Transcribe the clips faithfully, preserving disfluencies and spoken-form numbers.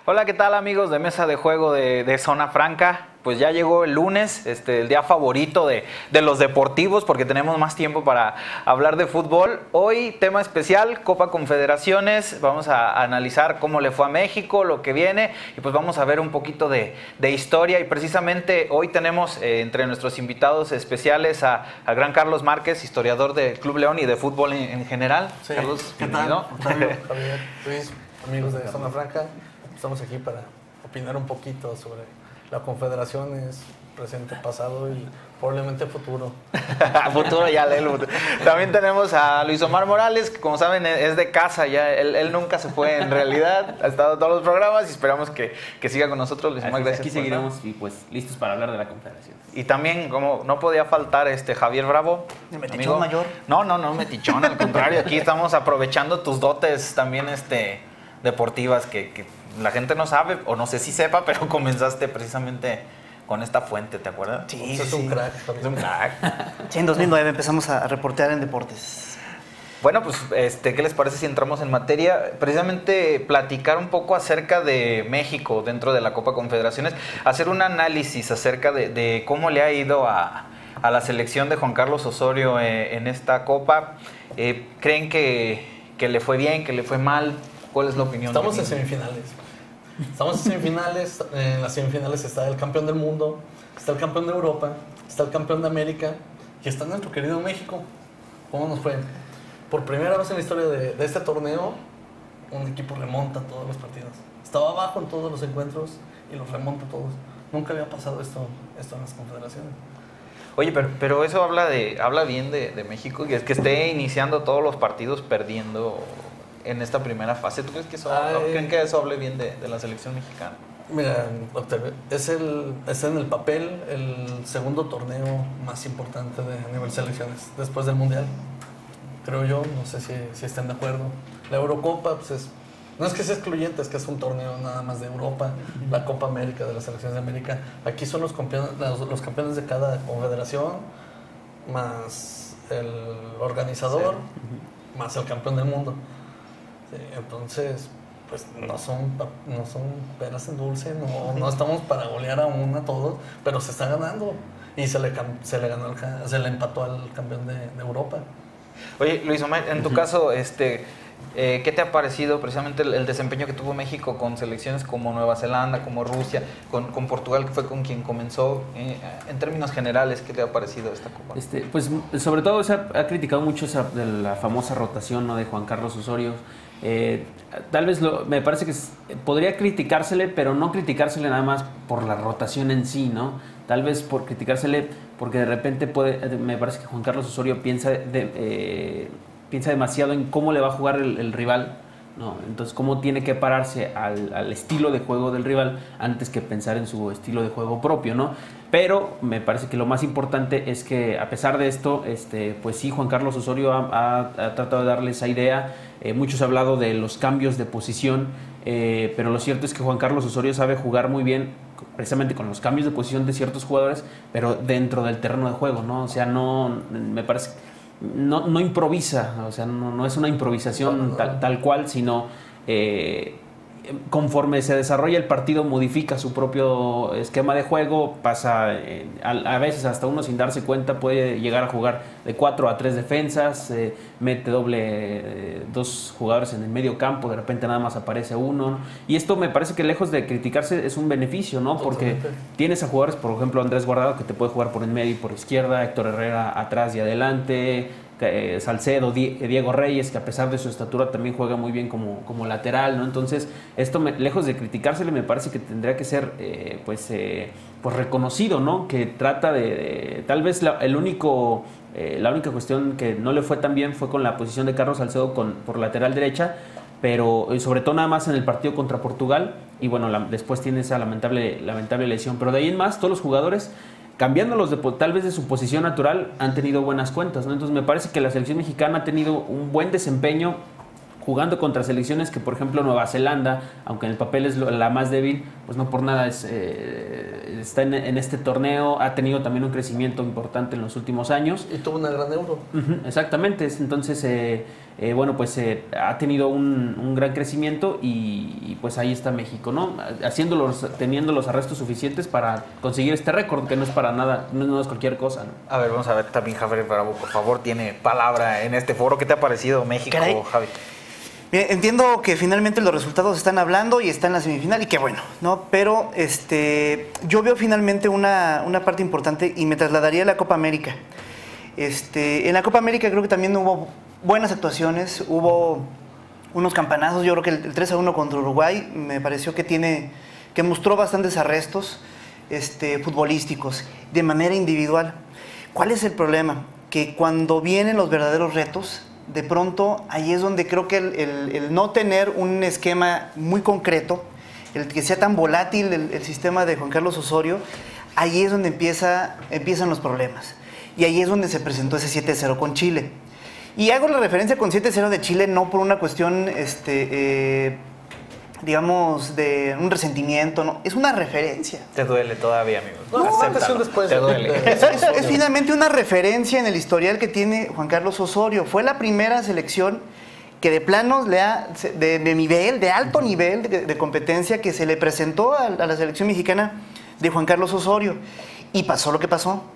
Hola, ¿qué tal amigos de Mesa de Juego de, de Zona Franca? Pues ya llegó el lunes, este, el día favorito de, de los deportivos porque tenemos más tiempo para hablar de fútbol. Hoy tema especial, Copa Confederaciones, vamos a analizar cómo le fue a México, lo que viene y pues vamos a ver un poquito de, de historia y precisamente hoy tenemos eh, entre nuestros invitados especiales a, al gran Carlos Márquez, historiador del Club León y de fútbol en, en general. Sí. Carlos, ¿qué tal? Octavio, Javier, Luis, amigos de Zona Franca, estamos aquí para opinar un poquito sobre la Confederaciones, presente, pasado y probablemente futuro. Futuro ya, léelo. También tenemos a Luis Omar Morales, que como saben es de casa, ya él, él nunca se fue en realidad, ha estado en todos los programas y esperamos que, que siga con nosotros. Luis Omar, gracias. Aquí seguiremos y pues listos para hablar de la Confederación. Y también, como no podía faltar, este Javier Bravo. ¿Metichón mayor? No, no, no, metichón, al contrario, aquí estamos aprovechando tus dotes también este, deportivas que, que la gente no sabe, o no sé si sepa, pero comenzaste precisamente con esta fuente, ¿te acuerdas? Sí, es un crack. Es un crack. Sí, en dos mil nueve empezamos a reportear en deportes. Bueno, pues, este, ¿qué les parece si entramos en materia? Precisamente platicar un poco acerca de México dentro de la Copa Confederaciones, hacer un análisis acerca de, de cómo le ha ido a, a la selección de Juan Carlos Osorio eh, en esta Copa. Eh, ¿Creen que, que le fue bien, que le fue mal? ¿Cuál es la opinión? Estamos en semifinales. Estamos en semifinales. En las semifinales está el campeón del mundo, está el campeón de Europa, está el campeón de América y está nuestro querido México. ¿Cómo nos fue? Por primera vez en la historia de, de este torneo, un equipo remonta todos los partidos. Estaba abajo en todos los encuentros y los remonta todos. Nunca había pasado esto, esto en las confederaciones. Oye, pero, pero eso habla de habla bien de, de México, que es que esté iniciando todos los partidos perdiendo en esta primera fase. ¿Tú crees que eso, Ay, ¿creen que eso hable bien de, de la selección mexicana? Mira, Octavio, es, el, es en el papel el segundo torneo más importante de a nivel selecciones después del Mundial. Creo yo, no sé si, si estén de acuerdo. La Eurocopa, pues es, no es que sea excluyente, es que es un torneo nada más de Europa. La Copa América, de las selecciones de América. Aquí son los campeones, los, los campeones de cada confederación, más el organizador, sí. Más el campeón del mundo. Sí, entonces, pues no son, no son peras en dulce, no, no estamos para golear a uno a todos, pero se está ganando. Y se le, se le, ganó el, se le empató al campeón de, de Europa. Oye, Luis Omar, en tu uh-huh. caso, este, eh, ¿qué te ha parecido precisamente el, el desempeño que tuvo México con selecciones como Nueva Zelanda, como Rusia, con, con Portugal, que fue con quien comenzó? Eh, en términos generales, ¿qué te ha parecido esta Copa? Este, pues sobre todo se ha, ha criticado mucho esa, de la famosa rotación, ¿no?, de Juan Carlos Osorio. Eh, tal vez lo, me parece que es, podría criticársele, pero no criticársele nada más por la rotación en sí, ¿no? Tal vez por criticársele porque de repente puede, me parece que Juan Carlos Osorio piensa, de, eh, piensa demasiado en cómo le va a jugar el, el rival, ¿no? Entonces cómo tiene que pararse al, al estilo de juego del rival antes que pensar en su estilo de juego propio, ¿no? Pero me parece que lo más importante es que a pesar de esto, este, pues sí, Juan Carlos Osorio ha, ha, ha tratado de darle esa idea. Eh, muchos han hablado de los cambios de posición, eh, pero lo cierto es que Juan Carlos Osorio sabe jugar muy bien precisamente con los cambios de posición de ciertos jugadores, pero dentro del terreno de juego, ¿no? O sea, no, me parece, no, no improvisa, o sea, no, no es una improvisación tal, tal cual, sino eh, conforme se desarrolla el partido modifica su propio esquema de juego, pasa eh, a, a veces hasta uno sin darse cuenta puede llegar a jugar de cuatro a tres defensas, eh, mete doble eh, dos jugadores en el medio campo, de repente nada más aparece uno, ¿no? Y esto me parece que lejos de criticarse es un beneficio, ¿no? Porque Totalmente. Tienes a jugadores, por ejemplo Andrés Guardado, que te puede jugar por el medio y por izquierda, Héctor Herrera atrás y adelante, Eh, Salcedo, Diego Reyes, que a pesar de su estatura también juega muy bien como, como lateral, ¿no? Entonces, esto me, lejos de criticársele, me parece que tendría que ser eh, pues, eh, pues reconocido, ¿no? Que trata de, de tal vez la, el único, eh, la única cuestión que no le fue tan bien fue con la posición de Carlos Salcedo con, por lateral derecha, pero sobre todo nada más en el partido contra Portugal, y bueno, la, después tiene esa lamentable, lamentable lesión, pero de ahí en más, todos los jugadores, cambiándolos de, tal vez de su posición natural, han tenido buenas cuentas, ¿no? Entonces me parece que la selección mexicana ha tenido un buen desempeño jugando contra selecciones que, por ejemplo, Nueva Zelanda, aunque en el papel es la más débil, pues no por nada es, eh, está en, en este torneo, ha tenido también un crecimiento importante en los últimos años. Y tuvo una gran Euro. Uh-huh, exactamente, entonces, eh, eh, bueno, pues eh, ha tenido un, un gran crecimiento y, y pues ahí está México, ¿no? Haciendo los, teniendo los arrestos suficientes para conseguir este récord, que no es para nada, no, no es cualquier cosa, ¿no? A ver, vamos a ver también Javier Bravo, por favor, tiene palabra en este foro. ¿Qué te ha parecido México, Caray. Javi? Bien, entiendo que finalmente los resultados están hablando y está en la semifinal y qué bueno, ¿no? Pero este, yo veo finalmente una, una parte importante y me trasladaría a la Copa América. Este, en la Copa América creo que también hubo buenas actuaciones, hubo unos campanazos. Yo creo que el, el tres a uno contra Uruguay me pareció que tiene, que mostró bastantes arrestos este, futbolísticos de manera individual. ¿Cuál es el problema? Que cuando vienen los verdaderos retos, de pronto ahí es donde creo que el, el, el no tener un esquema muy concreto, el que sea tan volátil el, el sistema de Juan Carlos Osorio, ahí es donde empieza, empiezan los problemas. Y ahí es donde se presentó ese siete cero con Chile. Y hago la referencia con siete cero de Chile no por una cuestión, este, eh, digamos, de un resentimiento, no, es una referencia. Te duele todavía, amigo. No, Acéptalo. antes y un después. Te duele. Es, es- es finalmente una referencia en el historial que tiene Juan Carlos Osorio. Fue la primera selección que de planos le ha, de, de nivel, de alto nivel de, de competencia que se le presentó a, a la selección mexicana de Juan Carlos Osorio. Y pasó lo que pasó.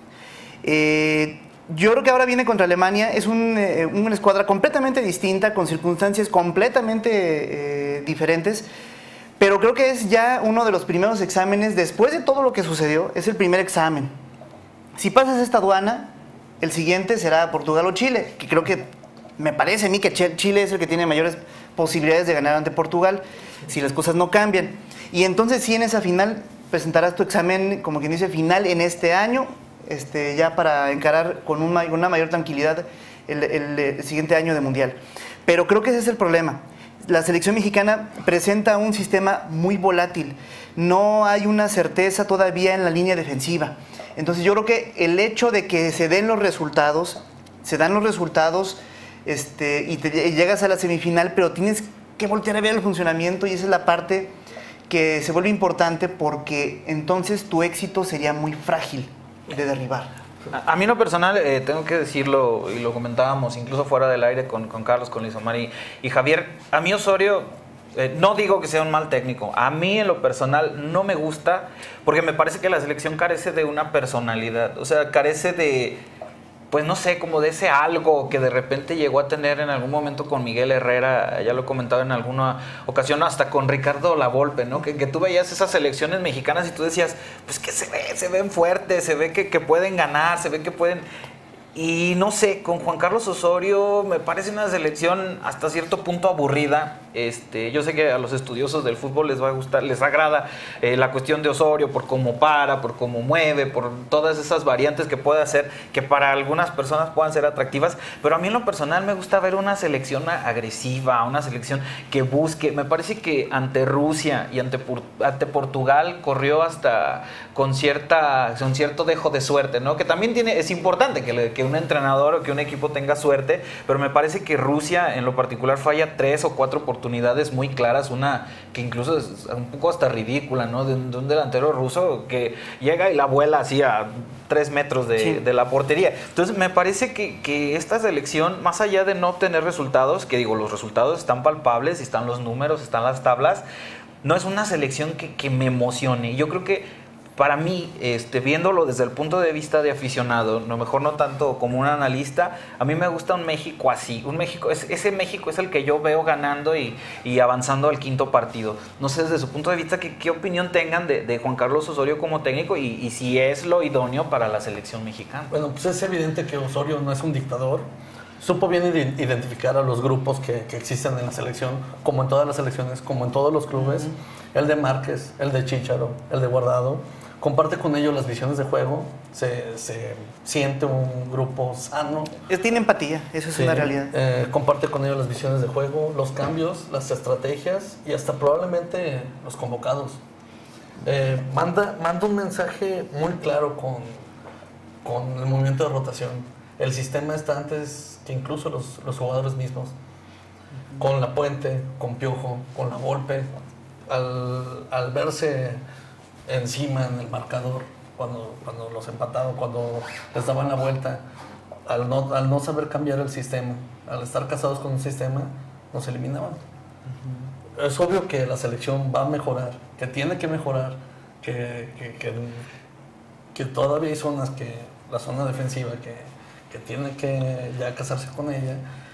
Eh, yo creo que ahora viene contra Alemania, es un, eh, una escuadra completamente distinta, con circunstancias completamente eh, diferentes. Pero creo que es ya uno de los primeros exámenes, después de todo lo que sucedió, es el primer examen. Si pasas esta aduana, el siguiente será Portugal o Chile, que creo que me parece a mí que Chile es el que tiene mayores posibilidades de ganar ante Portugal, si las cosas no cambian. Y entonces sí, en esa final presentarás tu examen, como quien dice, final en este año, este, ya para encarar con un, una mayor tranquilidad el, el, el siguiente año de Mundial. Pero creo que ese es el problema. La selección mexicana presenta un sistema muy volátil. No hay una certeza todavía en la línea defensiva. Entonces yo creo que el hecho de que se den los resultados, se dan los resultados este, y, te, y llegas a la semifinal, pero tienes que voltear a ver el funcionamiento y esa es la parte que se vuelve importante porque entonces tu éxito sería muy frágil de derribar. A, a mí en lo personal, eh, tengo que decirlo, y lo comentábamos incluso fuera del aire con, con Carlos, con Luis Omar y, y Javier, a mí Osorio, eh, no digo que sea un mal técnico, a mí en lo personal no me gusta, porque me parece que la selección carece de una personalidad, o sea, carece de, pues no sé, como de ese algo que de repente llegó a tener en algún momento con Miguel Herrera, ya lo he comentado en alguna ocasión, hasta con Ricardo Lavolpe, ¿no? Que, que tú veías esas selecciones mexicanas y tú decías, pues que se ve, se ven fuertes, se ve que, que pueden ganar, se ve que pueden... Y no sé, con Juan Carlos Osorio me parece una selección hasta cierto punto aburrida. Este, yo sé que a los estudiosos del fútbol les va a gustar, les agrada eh, la cuestión de Osorio por cómo para, por cómo mueve, por todas esas variantes que puede hacer, que para algunas personas puedan ser atractivas. Pero a mí en lo personal me gusta ver una selección agresiva, una selección que busque. Me parece que ante Rusia y ante, ante Portugal corrió hasta con, cierta, con cierto dejo de suerte, ¿no? Que también tiene, es importante que le, que un entrenador o que un equipo tenga suerte, pero me parece que Rusia en lo particular falla tres o cuatro oportunidades muy claras, una que incluso es un poco hasta ridícula, ¿no? De, de un delantero ruso que llega y la vuela así a tres metros de, sí. de la portería. Entonces me parece que, que esta selección, más allá de no obtener resultados, que digo, los resultados están palpables, están los números, están las tablas, no es una selección que, que me emocione. Yo creo que para mí, este, viéndolo desde el punto de vista de aficionado, a lo mejor no tanto como un analista, a mí me gusta un México así. Un México, es, ese México es el que yo veo ganando y, y avanzando al quinto partido. No sé desde su punto de vista qué, qué opinión tengan de, de Juan Carlos Osorio como técnico y, y si es lo idóneo para la selección mexicana. Bueno, pues es evidente que Osorio no es un dictador. Supo bien identificar a los grupos que, que existen en la selección, como en todas las selecciones, como en todos los clubes. Uh-huh. El de Márquez, el de Chícharo, el de Guardado. Comparte con ellos las visiones de juego, se, se siente un grupo sano. Tiene empatía, eso es sí, una realidad. Eh, comparte con ellos las visiones de juego, los cambios, las estrategias y hasta probablemente los convocados. Eh, manda, manda un mensaje muy claro con, con el movimiento de rotación. El sistema está antes que incluso los, los jugadores mismos. con La Puente, con Piojo, con La Volpe, al, al verse encima en el marcador, cuando, cuando los empataban, cuando les daban la vuelta, al no, al no saber cambiar el sistema, al estar casados con un sistema, nos eliminaban. Uh-huh. Es obvio que la selección va a mejorar, que tiene que mejorar, que, que, que, que todavía hay zonas, que la zona defensiva, que, que tiene que ya casarse con ella.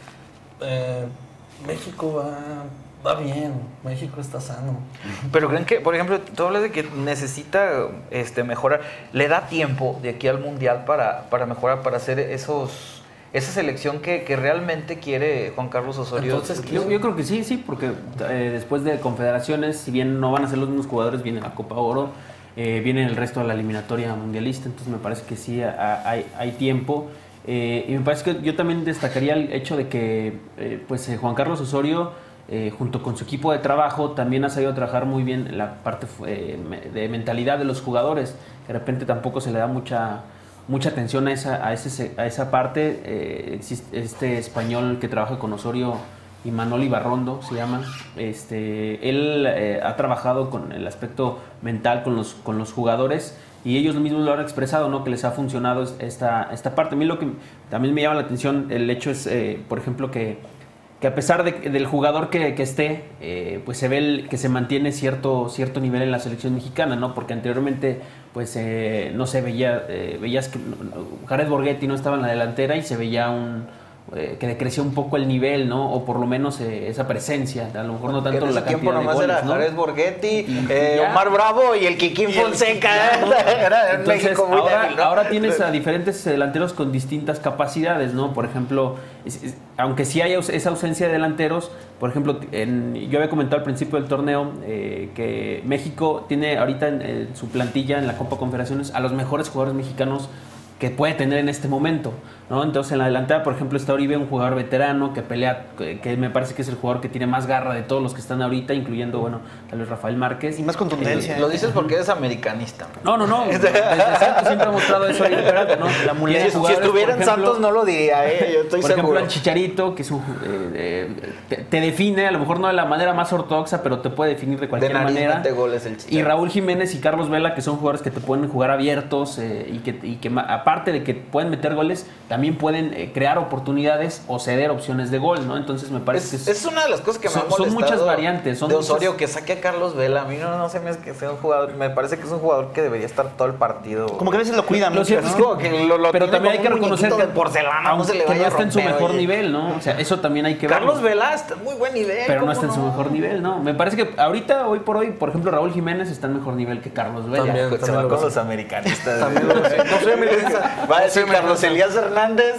Eh, México va, va bien, México está sano. Pero creen que, por ejemplo, tú hablas de que necesita este, mejorar. ¿Le da tiempo de aquí al Mundial para, para mejorar, para hacer esos esa selección que, que realmente quiere Juan Carlos Osorio? Entonces, yo, yo creo que sí, sí, porque eh, después de Confederaciones, si bien no van a ser los mismos jugadores, viene la Copa Oro, eh, viene el resto de la eliminatoria mundialista, entonces me parece que sí hay, hay tiempo. Eh, y me parece que yo también destacaría el hecho de que eh, pues eh, Juan Carlos Osorio, eh, junto con su equipo de trabajo, también ha sabido trabajar muy bien la parte eh, de mentalidad de los jugadores. De repente tampoco se le da mucha mucha atención a esa, a ese, a esa parte. Eh, existe este español que trabaja con Osorio, Imanol Ibarrondo se llama. Este, él eh, ha trabajado con el aspecto mental con los, con los jugadores. Y ellos mismos lo han expresado, ¿no? Que les ha funcionado esta, esta parte. A mí lo que también me llama la atención, el hecho es, eh, por ejemplo, que, que a pesar de, del jugador que, que esté, eh, pues se ve el, que se mantiene cierto, cierto nivel en la selección mexicana, ¿no? Porque anteriormente, pues, eh, no se veía, eh, veías que Jared Borghetti no estaba en la delantera y se veía un... Eh, que decreció un poco el nivel, ¿no? O por lo menos eh, esa presencia, a lo mejor no tanto la cantidad de goles, era ¿no? Jared Borghetti, eh, Omar Bravo y el Kikín Fonseca. ¿no? Era en Entonces, México muy ahora, débil, ¿no? ahora tienes a diferentes delanteros con distintas capacidades, ¿no? Por ejemplo, es, es, aunque sí hay aus- esa ausencia de delanteros, por ejemplo, en, yo había comentado al principio del torneo eh, que México tiene ahorita en, en su plantilla en la Copa Confederaciones a los mejores jugadores mexicanos que puede tener en este momento, ¿no? Entonces en la delantera, por ejemplo, está Oribe, un jugador veterano que pelea, que, que me parece que es el jugador que tiene más garra de todos los que están ahorita, incluyendo, bueno, tal vez Rafael Márquez. Y más contundencia. Eh, lo dices porque eres americanista. No, no, no. Desde Santos siempre ha mostrado eso, ¿no? La muleta de Si, si jugadores, estuviera por en ejemplo, Santos no lo diría, ¿eh? Yo estoy por seguro. ejemplo, el Chicharito, que es un, eh, eh, te, te define, a lo mejor no de la manera más ortodoxa, pero te puede definir de cualquier de nariz manera. mete goles el Chicharito. Y Raúl Jiménez y Carlos Vela, que son jugadores que te pueden jugar abiertos eh, y que, y que aparte de que pueden meter goles, también pueden eh, crear oportunidades o ceder opciones de gol, ¿no? Entonces me parece es, que es, es una de las cosas que me son, ha molestado. son muchas variantes. Son de Osorio, muchas... que saque a Carlos Vela. A mí no, no se me hace que sea un jugador. Me parece que es un jugador que debería estar todo el partido. Como que a veces lo cuida Lo mucho, cierto ¿no? es que- Como que lo- lo pero tiene también hay como que un reconocer muñequito que, de porcelana, no se le que vaya no a está en su romper, mejor oye. nivel, ¿no? O sea, eso también hay que verlo. Carlos Vela está en muy buen nivel. Pero no ¿cómo está en su mejor nivel, ¿no? Me parece que ahorita, hoy por hoy, por ejemplo, Raúl Jiménez está en mejor nivel que Carlos Vela. También. Pues se va con los americanistas. También lo sé. No soy americanista. Va a decir Carlos Elías Hernández.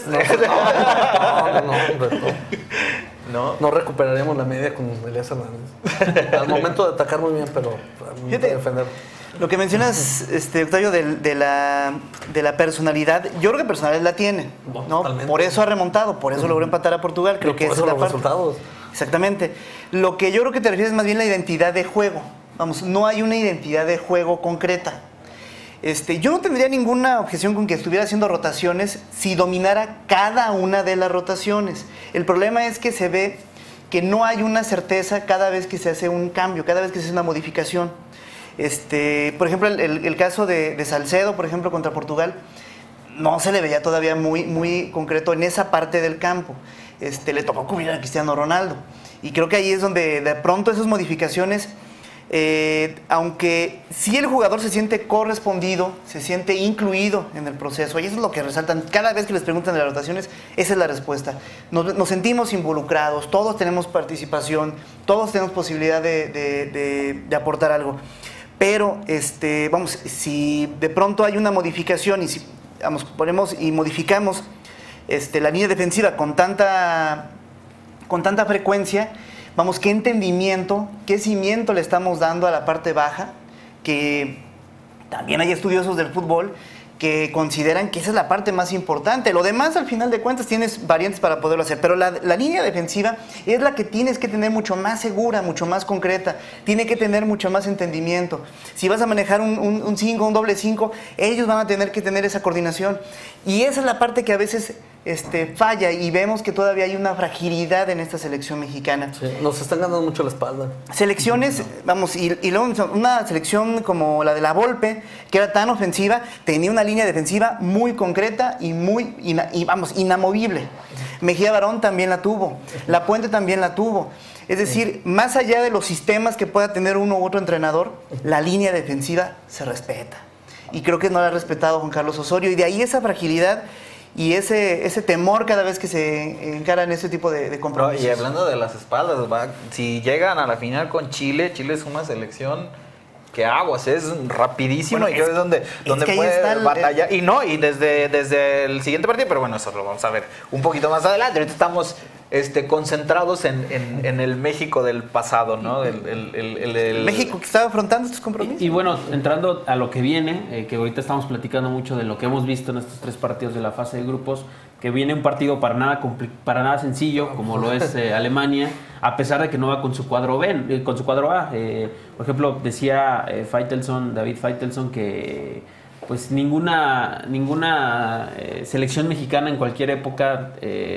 No, no, no, hombre, no. No. No recuperaremos la media con Elías Hernández. Al momento de atacar muy bien, pero al momento Fíjate, de defender. Lo que mencionas, este, Octavio, de, de, la, de la personalidad, yo creo que personalidad la tiene, ¿no? Totalmente. Por eso ha remontado, por eso logró empatar a Portugal, creo Y que por esa eso es la los parte. resultados. Exactamente. Lo que yo creo que te refieres es más bien la identidad de juego. Vamos, no hay una identidad de juego concreta. Este, yo no tendría ninguna objeción con que estuviera haciendo rotaciones si dominara cada una de las rotaciones. El problema es que se ve que no hay una certeza cada vez que se hace un cambio, cada vez que se hace una modificación. Este, por ejemplo, el, el, el caso de, de Salcedo, por ejemplo, contra Portugal, no se le veía todavía muy, muy concreto en esa parte del campo. Este, le tocó cubrir a Cristiano Ronaldo. Y creo que ahí es donde de pronto esas modificaciones, eh, aunque sí el jugador se siente correspondido, se siente incluido en el proceso, y eso es lo que resaltan cada vez que les preguntan de las rotaciones, esa es la respuesta. Nos, nos sentimos involucrados, todos tenemos participación, todos tenemos posibilidad de, de, de, de aportar algo. Pero, este, vamos, si de pronto hay una modificación y si vamos, ponemos y modificamos este, la línea defensiva con tanta, con tanta frecuencia, vamos, ¿qué entendimiento, qué cimiento le estamos dando a la parte baja? Que también hay estudiosos del fútbol que consideran que esa es la parte más importante. Lo demás, al final de cuentas, tienes variantes para poderlo hacer, pero la, la línea defensiva es la que tienes que tener mucho más segura, mucho más concreta, tiene que tener mucho más entendimiento. Si vas a manejar un, un cinco, un doble cinco, ellos van a tener que tener esa coordinación. Y esa es la parte que a veces este, falla y vemos que todavía hay una fragilidad en esta selección mexicana. Sí, nos están ganando mucho la espalda. Selecciones, vamos, y, y luego una selección como la de la Volpe, que era tan ofensiva, tenía una línea defensiva muy concreta y muy, ina, y, vamos, inamovible. Mejía Barón también la tuvo, La Puente también la tuvo. Es decir, más allá de los sistemas que pueda tener uno u otro entrenador, la línea defensiva se respeta. Y creo que no la ha respetado Juan Carlos Osorio. Y de ahí esa fragilidad y ese, ese temor cada vez que se encaran ese tipo de, de compromisos. No, y hablando de las espaldas, va, si llegan a la final con Chile, Chile es una selección que aguas, es rapidísimo bueno, y creo que es donde, donde que puede el, batallar. Y no, y desde, desde el siguiente partido, pero bueno, eso lo vamos a ver un poquito más adelante. Ahorita estamos este, concentrados en, en, en el México del pasado, ¿no? El, el, el, el, el México que estaba afrontando estos compromisos. Y, y bueno, entrando a lo que viene, eh, que ahorita estamos platicando mucho de lo que hemos visto en estos tres partidos de la fase de grupos, que viene un partido para nada, para nada sencillo, como lo es eh, Alemania, a pesar de que no va con su cuadro B, eh, con su cuadro A. Eh, por ejemplo, decía eh, Faitelson, David Faitelson, que pues ninguna, ninguna eh, selección mexicana en cualquier época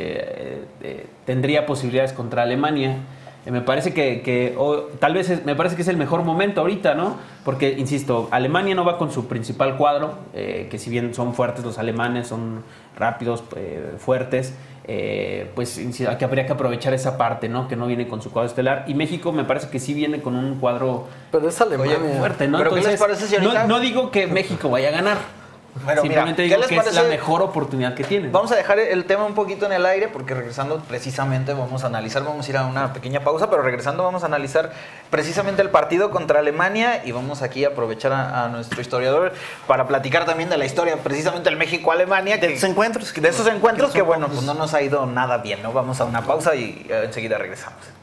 eh, eh, tendría posibilidades contra Alemania. Eh, me parece que, que o, tal vez es, me parece que es el mejor momento ahorita, ¿no? Porque, insisto, Alemania no va con su principal cuadro, eh, que si bien son fuertes los alemanes, son rápidos, eh, fuertes, eh, pues que habría que aprovechar esa parte, ¿no? Que no viene con su cuadro estelar. Y México me parece que sí viene con un cuadro Pero es Alemania. Oye, fuerte, ¿no? ¿Pero Entonces, qué les parece si ahorita... no, no digo que México vaya a ganar. Bueno, Simplemente mira, digo que parece? es la mejor oportunidad que tienen. Vamos a dejar el tema un poquito en el aire porque regresando precisamente vamos a analizar, vamos a ir a una pequeña pausa, pero regresando vamos a analizar precisamente el partido contra Alemania y vamos aquí a aprovechar a, a nuestro historiador para platicar también de la historia precisamente del México-Alemania. De esos encuentros. De esos encuentros que, bueno, pues no nos ha ido nada bien, ¿no? Vamos a una pausa y eh, enseguida regresamos.